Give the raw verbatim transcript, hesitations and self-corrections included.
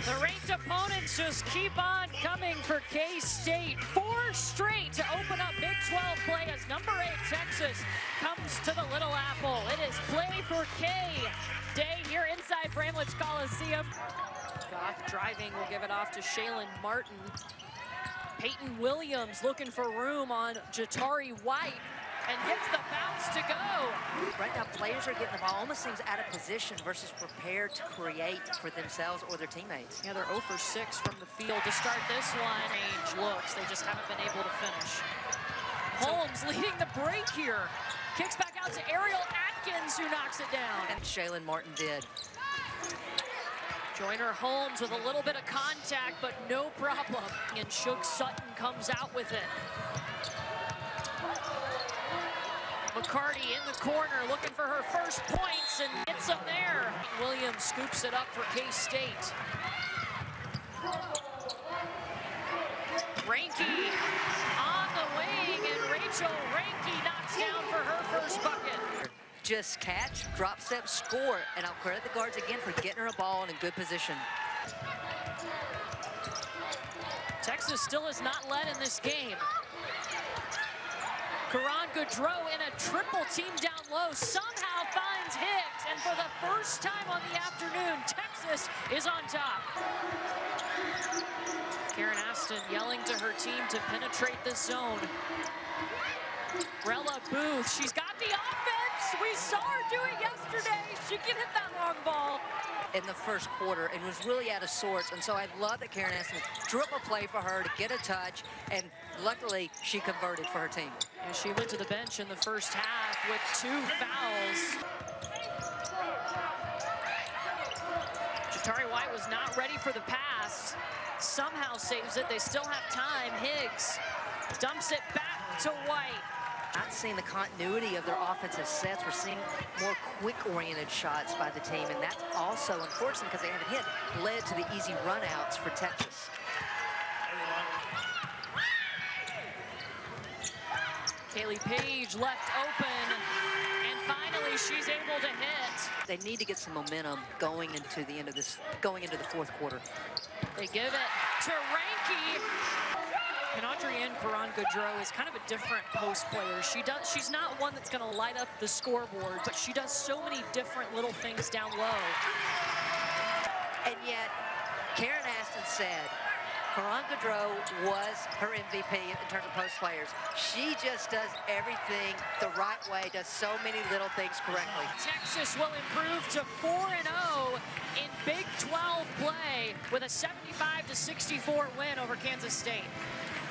The ranked opponents just keep on coming for K-State. Four straight to open up Big twelve play as number eight Texas comes to the Little Apple. It is play for K-Day here inside Bramlage Coliseum. Goff driving will give it off to Shaylin Martin. Peyton Williams looking for room on Jatari White and gets the bounce to go. Right now, players are getting the ball, almost seems out of position versus prepared to create for themselves or their teammates. Yeah, they're zero for six from the field to start this one. Range looks, they just haven't been able to finish. Holmes leading the break here. Kicks back out to Ariel Atkins, who knocks it down. And Shaylin Martin did. Joyner Holmes with a little bit of contact, but no problem. And Shook Sutton comes out with it. McCarty in the corner looking for her first points and gets them there. Williams scoops it up for K-State. Ranky on the wing, and Rachel Ranky knocks down for her first bucket. Just catch, drop step, score, and I'll credit the guards again for getting her a ball in a good position. Texas still has not led in this game. Karan Goudreau in a triple team down low somehow finds Higgs, and for the first time on the afternoon, Texas is on top. Karen Aston yelling to her team to penetrate the zone. Rella Booth, she's got the offense. We saw her do it yesterday. She can hit that long ball. In the first quarter and was really out of sorts, and so I love that Karen Aston drew up a play for her to get a touch, and luckily she converted for her team. And she went to the bench in the first half with two fouls. Jatari White was not ready for the pass. Somehow saves it. They still have time. Higgs dumps it back to White. Not seeing the continuity of their offensive sets. We're seeing more quick-oriented shots by the team, and that's also unfortunate because they haven't hit, led to the easy runouts for Texas. Kaylee Page left open, and finally she's able to hit. They need to get some momentum going into the end of this, going into the fourth quarter. They give it to Ranky. And Adrienne Karan Goudreau is kind of a different post player. She does, she's not one that's going to light up the scoreboard, but she does so many different little things down low. And yet, Karen Aston said Karan Goudreau was her M V P in terms of post players. She just does everything the right way, does so many little things correctly. Texas will improve to four and oh in Big twelve play with a seventy-five to sixty-four win over Kansas State.